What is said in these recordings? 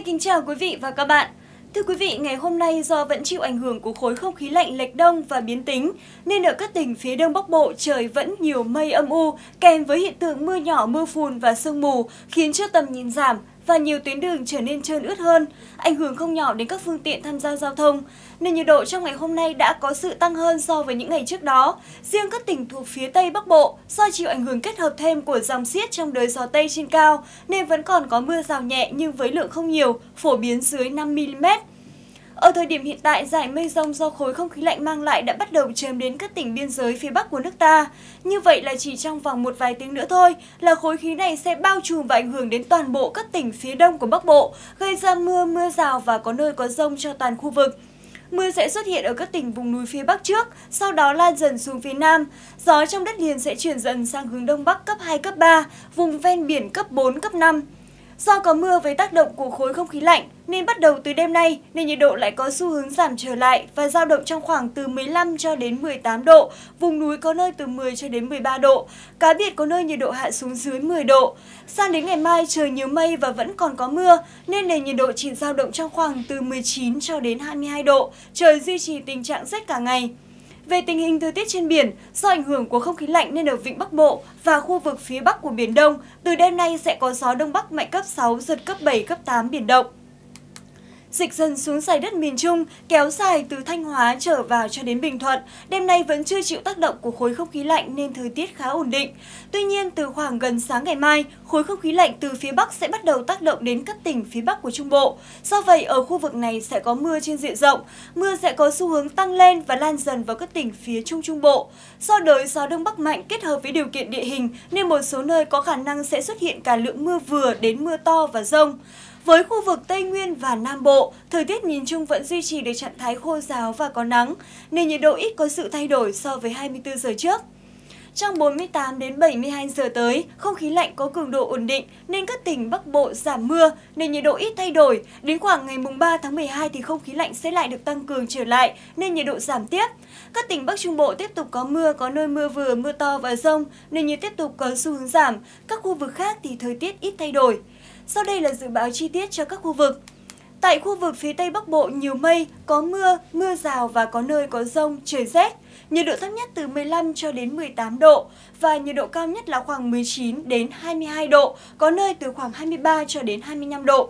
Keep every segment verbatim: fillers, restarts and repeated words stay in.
Xin kính chào quý vị và các bạn. Thưa quý vị, ngày hôm nay do vẫn chịu ảnh hưởng của khối không khí lạnh lệch đông và biến tính, nên ở các tỉnh phía Đông Bắc Bộ trời vẫn nhiều mây âm u, kèm với hiện tượng mưa nhỏ, mưa phùn và sương mù, khiến cho tầm nhìn giảm và nhiều tuyến đường trở nên trơn ướt hơn, ảnh hưởng không nhỏ đến các phương tiện tham gia giao thông. Nên nhiệt độ trong ngày hôm nay đã có sự tăng hơn so với những ngày trước đó. Riêng các tỉnh thuộc phía Tây Bắc Bộ, do chịu ảnh hưởng kết hợp thêm của dòng xiết trong đới gió Tây trên cao, nên vẫn còn có mưa rào nhẹ nhưng với lượng không nhiều, phổ biến dưới năm mi li mét. Ở thời điểm hiện tại, dải mây rông do khối không khí lạnh mang lại đã bắt đầu chớm đến các tỉnh biên giới phía Bắc của nước ta. Như vậy là chỉ trong vòng một vài tiếng nữa thôi là khối khí này sẽ bao trùm và ảnh hưởng đến toàn bộ các tỉnh phía Đông của Bắc Bộ, gây ra mưa, mưa rào và có nơi có dông cho toàn khu vực. Mưa sẽ xuất hiện ở các tỉnh vùng núi phía Bắc trước, sau đó lan dần xuống phía Nam. Gió trong đất liền sẽ chuyển dần sang hướng Đông Bắc cấp hai, cấp ba, vùng ven biển cấp bốn, cấp năm. Do có mưa với tác động của khối không khí lạnh, nên bắt đầu từ đêm nay, nên nhiệt độ lại có xu hướng giảm trở lại và dao động trong khoảng từ mười lăm cho đến mười tám độ, vùng núi có nơi từ mười cho đến mười ba độ, cá biệt có nơi nhiệt độ hạ xuống dưới mười độ. Sang đến ngày mai trời nhiều mây và vẫn còn có mưa, nên nền nhiệt độ chỉ dao động trong khoảng từ mười chín cho đến hai mươi hai độ, trời duy trì tình trạng rét cả ngày. Về tình hình thời tiết trên biển, do ảnh hưởng của không khí lạnh nên ở vịnh Bắc Bộ và khu vực phía Bắc của Biển Đông, từ đêm nay sẽ có gió Đông Bắc mạnh cấp sáu, giật cấp bảy, cấp tám biển động. Dịch dần xuống dải đất miền Trung, kéo dài từ Thanh Hóa trở vào cho đến Bình Thuận, đêm nay vẫn chưa chịu tác động của khối không khí lạnh nên thời tiết khá ổn định. Tuy nhiên, từ khoảng gần sáng ngày mai, khối không khí lạnh từ phía Bắc sẽ bắt đầu tác động đến các tỉnh phía Bắc của Trung Bộ. Do vậy, ở khu vực này sẽ có mưa trên diện rộng, mưa sẽ có xu hướng tăng lên và lan dần vào các tỉnh phía Trung Trung Bộ. Do đới gió Đông Bắc mạnh kết hợp với điều kiện địa hình nên một số nơi có khả năng sẽ xuất hiện cả lượng mưa vừa đến mưa to và dông. Với khu vực Tây Nguyên và Nam Bộ, thời tiết nhìn chung vẫn duy trì được trạng thái khô ráo và có nắng, nên nhiệt độ ít có sự thay đổi so với hai mươi tư giờ trước. Trong bốn mươi tám đến bảy mươi hai giờ tới, không khí lạnh có cường độ ổn định nên các tỉnh Bắc Bộ giảm mưa, nên nhiệt độ ít thay đổi. Đến khoảng ngày mùng ba tháng mười hai thì không khí lạnh sẽ lại được tăng cường trở lại nên nhiệt độ giảm tiếp. Các tỉnh Bắc Trung Bộ tiếp tục có mưa, có nơi mưa vừa, mưa to và dông nên nhiệt tiếp tục có xu hướng giảm. Các khu vực khác thì thời tiết ít thay đổi. Sau đây là dự báo chi tiết cho các khu vực. Tại khu vực phía Tây Bắc Bộ nhiều mây, có mưa, mưa rào và có nơi có dông, trời rét. Nhiệt độ thấp nhất từ mười lăm cho đến mười tám độ và nhiệt độ cao nhất là khoảng mười chín đến hai mươi hai độ, có nơi từ khoảng hai mươi ba cho đến hai mươi lăm độ.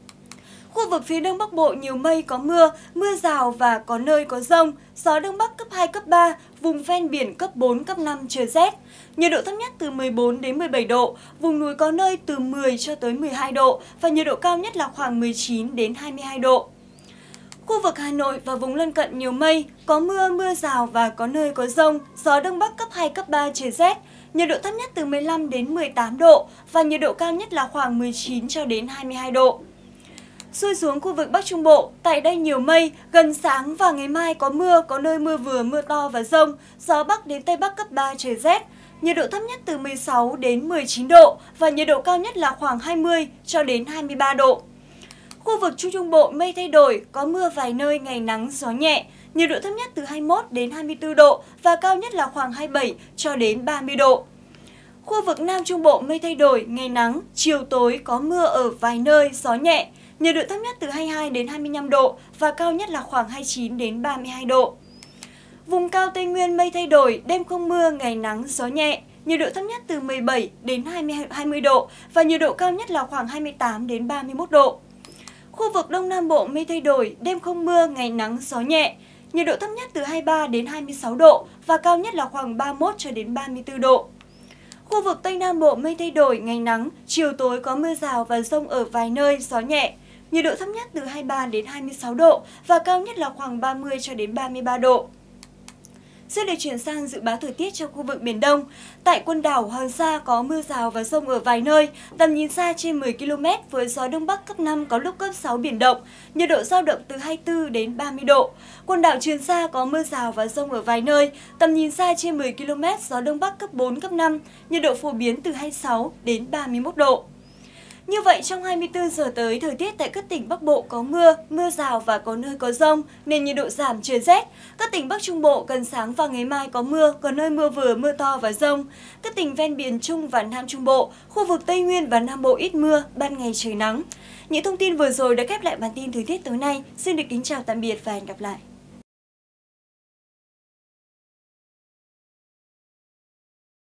Khu vực phía Đông Bắc Bộ nhiều mây, có mưa, mưa rào và có nơi có dông, gió Đông Bắc cấp hai, cấp ba, vùng ven biển cấp bốn, cấp năm, trời rét. Nhiệt độ thấp nhất từ mười bốn đến mười bảy độ, vùng núi có nơi từ mười cho tới mười hai độ và nhiệt độ cao nhất là khoảng mười chín đến hai mươi hai độ. Khu vực Hà Nội và vùng lân cận nhiều mây, có mưa, mưa rào và có nơi có dông, gió Đông Bắc cấp hai, cấp ba, trời rét. Nhiệt độ thấp nhất từ mười lăm đến mười tám độ và nhiệt độ cao nhất là khoảng mười chín cho đến hai mươi hai độ. Xuôi xuống khu vực Bắc Trung Bộ, tại đây nhiều mây, gần sáng và ngày mai có mưa, có nơi mưa vừa, mưa to và dông, gió Bắc đến Tây Bắc cấp ba, trời rét. Nhiệt độ thấp nhất từ mười sáu đến mười chín độ và nhiệt độ cao nhất là khoảng hai mươi cho đến hai mươi ba độ. Khu vực Trung Trung Bộ mây thay đổi, có mưa vài nơi, ngày nắng, gió nhẹ. Nhiệt độ thấp nhất từ hai mươi mốt đến hai mươi tư độ và cao nhất là khoảng hai mươi bảy cho đến ba mươi độ. Khu vực Nam Trung Bộ mây thay đổi, ngày nắng, chiều tối có mưa ở vài nơi, gió nhẹ. Nhiệt độ thấp nhất từ hai mươi hai đến hai mươi lăm độ và cao nhất là khoảng hai mươi chín đến ba mươi hai độ. Vùng cao Tây Nguyên mây thay đổi, đêm không mưa, ngày nắng, gió nhẹ. Nhiệt độ thấp nhất từ mười bảy đến hai mươi độ và nhiệt độ cao nhất là khoảng hai mươi tám đến ba mươi mốt độ. Khu vực Đông Nam Bộ mây thay đổi, đêm không mưa, ngày nắng, gió nhẹ. Nhiệt độ thấp nhất từ hai mươi ba đến hai mươi sáu độ và cao nhất là khoảng ba mươi mốt cho đến ba mươi tư độ. Khu vực Tây Nam Bộ mây thay đổi, ngày nắng, chiều tối có mưa rào và dông ở vài nơi, gió nhẹ. Nhiệt độ thấp nhất từ hai mươi ba đến hai mươi sáu độ và cao nhất là khoảng ba mươi cho đến ba mươi ba độ. Xin được chuyển sang dự báo thời tiết cho khu vực Biển Đông. Tại quần đảo Hoàng Sa có mưa rào và dông ở vài nơi, tầm nhìn xa trên mười ki lô mét với gió Đông Bắc cấp năm có lúc cấp sáu biển động, nhiệt độ dao động từ hai mươi tư đến ba mươi độ. Quần đảo Trường Sa có mưa rào và dông ở vài nơi, tầm nhìn xa trên mười ki lô mét, gió Đông Bắc cấp bốn, cấp năm, nhiệt độ phổ biến từ hai mươi sáu đến ba mươi mốt độ. Như vậy, trong hai mươi tư giờ tới, thời tiết tại các tỉnh Bắc Bộ có mưa, mưa rào và có nơi có dông, nên nhiệt độ giảm trời rét. Các tỉnh Bắc Trung Bộ gần sáng và ngày mai có mưa, có nơi mưa vừa, mưa to và dông. Các tỉnh ven biển Trung và Nam Trung Bộ, khu vực Tây Nguyên và Nam Bộ ít mưa, ban ngày trời nắng. Những thông tin vừa rồi đã khép lại bản tin thời tiết tối nay. Xin được kính chào tạm biệt và hẹn gặp lại.